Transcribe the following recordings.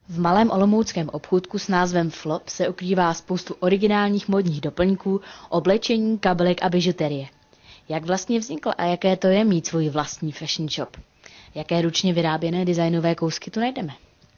V malém olomouckém obchůdku s názvem Flop se ukrývá spoustu originálních modních doplňků, oblečení, kabelek a bižuterie. Jak vlastně vznikl a jaké to je mít svůj vlastní fashion shop? Jaké ručně vyráběné designové kousky tu najdeme?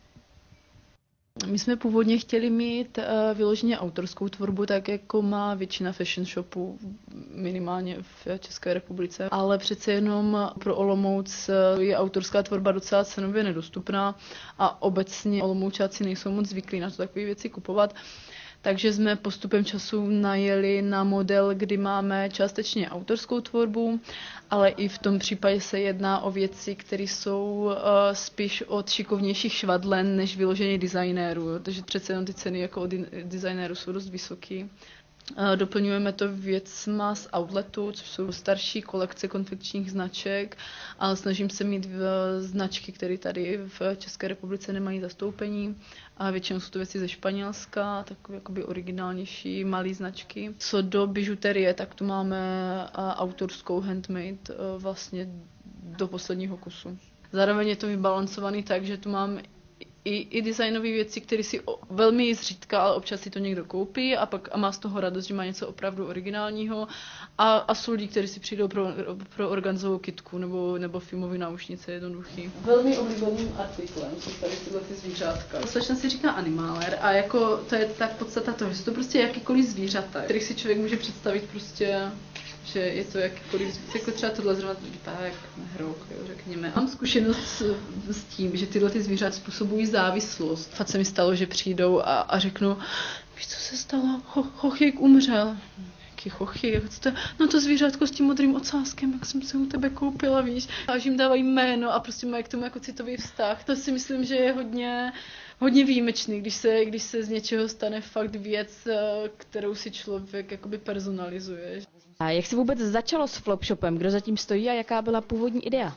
My jsme původně chtěli mít vyloženě autorskou tvorbu, tak jako má většina fashion shopů, minimálně v České republice. Ale přece jenom pro Olomouc je autorská tvorba docela cenově nedostupná a obecně Olomoučáci nejsou moc zvyklí na to takové věci kupovat. Takže jsme postupem času najeli na model, kdy máme částečně autorskou tvorbu, ale i v tom případě se jedná o věci, které jsou spíš od šikovnějších švadlen než vyloženě designérů. Takže přece jenom ty ceny jako od designérů jsou dost vysoké. Doplňujeme to věcma z outletu, což jsou starší kolekce konfekčních značek, ale snažím se mít značky, které tady v České republice nemají zastoupení. A většinou jsou to věci ze Španělska, takové jakoby originálnější malé značky. Co do bižuterie, tak tu máme autorskou handmade vlastně do posledního kusu. Zároveň je to vybalancovaný tak, že tu mám i designové věci, které si velmi zřídka, ale občas si to někdo koupí a má z toho radost, že má něco opravdu originálního. A jsou lidi, kteří si přijdou pro organzovou kytku nebo filmové náušnice jednoduchý. Velmi oblíbeným artiklem jsou tady tyhle ty zvířátka. Slečna si říká animáler a jako to je tak podstata toho, že jsou to prostě jakýkoliv zvířata, kterých si člověk může představit prostě, že je to jakýkoliv, jako třeba tohle zrovna vypadá jak hrouk, jo, řekněme. Mám zkušenost s tím, že tyhle ty zvířata způsobují závislost. Fakt se mi stalo, že přijdou a řeknu, víš, co se stalo? Chochyk umřel. Jaký chochyk? No to zvířátko s tím modrým ocáskem, jak jsem se u tebe koupila, víš. A že jim dávají jméno a prostě mají k tomu jako citový vztah. To si myslím, že je hodně výjimečný, když se z něčeho stane fakt věc, kterou si člověk jakoby personalizuje. A jak se vůbec začalo s Flopshopem? Kdo zatím stojí a jaká byla původní idea?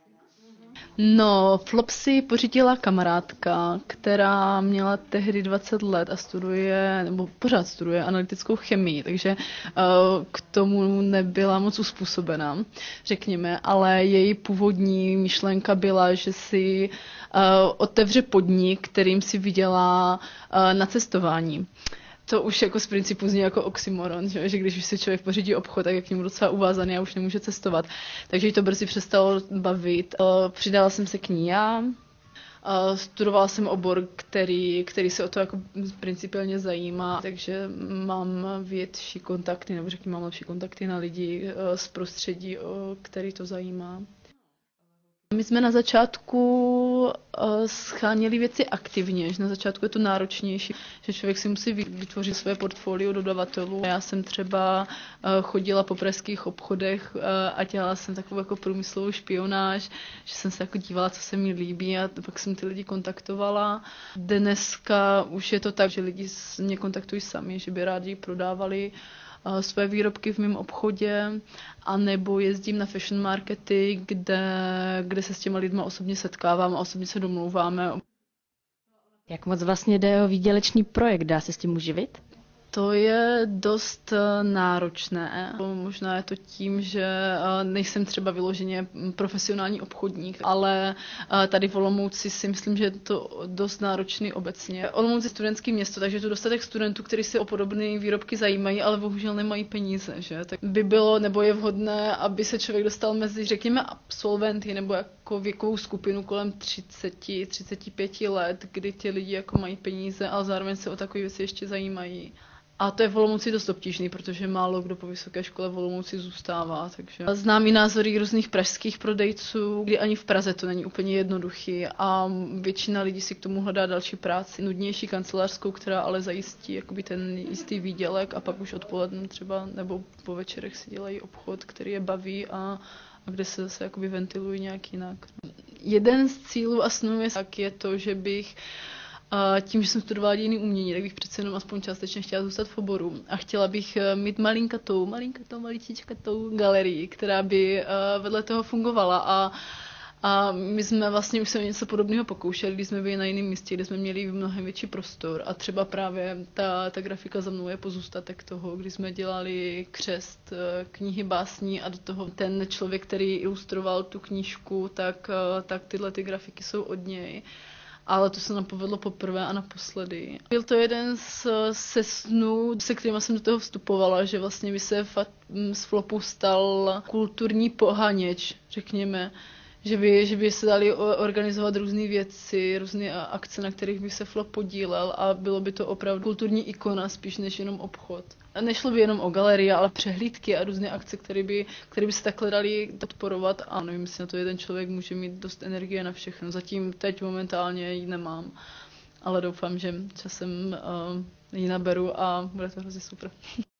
No, Flop si pořídila kamarádka, která měla tehdy 20 let a pořád studuje analytickou chemii, takže k tomu nebyla moc uspůsobená, řekněme, ale její původní myšlenka byla, že si otevře podnik, kterým si vydělá na cestování. To už jako z principu zní jako oxymoron, že když už si člověk pořídí obchod, tak je k němu docela uvázaný a už nemůže cestovat. Takže jí to brzy přestalo bavit. Přidala jsem se k ní já. Studovala jsem obor, který se o to jako principiálně zajímá, takže mám větší kontakty, nebo řekněme, mám lepší kontakty na lidi z prostředí, který to zajímá. My jsme na začátku scháněli věci aktivně, že na začátku je to náročnější, že člověk si musí vytvořit své portfolio dodavatelů. Já jsem třeba chodila po pražských obchodech a dělala jsem takovou jako průmyslovou špionáž, že jsem se jako dívala, co se mi líbí a pak jsem ty lidi kontaktovala. Dneska už je to tak, že lidi mě kontaktují sami, že by rádi prodávali své výrobky v mém obchodě, anebo jezdím na fashion markety, kde se s těma lidma osobně setkávám a osobně se domlouváme. Jak moc vlastně jde o výdělečný projekt? Dá se s tím uživit? To je dost náročné. Možná je to tím, že nejsem třeba vyloženě profesionální obchodník, ale tady v Olomouci si myslím, že je to dost náročný obecně. Olomouc je studentské město, takže je to dostatek studentů, kteří se o podobné výrobky zajímají, ale bohužel nemají peníze. Že? Tak by bylo nebo je vhodné, aby se člověk dostal mezi, řekněme, absolventy nebo jako věkovou skupinu kolem 30-35 let, kdy ti lidi jako mají peníze, ale zároveň se o takové věci ještě zajímají. A to je v Olomouci dost obtížný, protože málo kdo po vysoké škole v Olomouci zůstává. Takže znám i názory různých pražských prodejců, kdy ani v Praze to není úplně jednoduchý a většina lidí si k tomu hledá další práci, nudnější kancelářskou, která ale zajistí jakoby ten jistý výdělek a pak už odpoledne třeba nebo po večerech si dělají obchod, který je baví a kde se zase jakoby ventilují nějak jinak. Jeden z cílů a snů je to, že bych tím, že jsem studovala dějiny umění, tak bych přece jenom aspoň částečně chtěla zůstat v oboru. A chtěla bych mít maličkatou galerii, která by vedle toho fungovala. A my jsme vlastně už se něco podobného pokoušeli, když jsme byli na jiném místě, kde jsme měli mnohem větší prostor. A třeba právě ta grafika za mnou je pozůstatek toho, kdy jsme dělali křest knihy básní a do toho ten člověk, který ilustroval tu knížku, tak tyhle ty grafiky jsou od něj. ale to se nám povedlo poprvé a naposledy. Byl to jeden se snů, se kterými jsem do toho vstupovala, že vlastně by se z flopu stal kulturní pohaněč, řekněme. Že by se dali organizovat různé věci, různé akce, na kterých by se flop podílel a bylo by to opravdu kulturní ikona spíš než jenom obchod. A nešlo by jenom o galerie, ale přehlídky a různé akce, které by se takhle dali podporovat. A nevím, jestli na to jeden člověk může mít dost energie na všechno. Zatím teď momentálně ji nemám, ale doufám, že časem ji naberu a bude to hrozně super.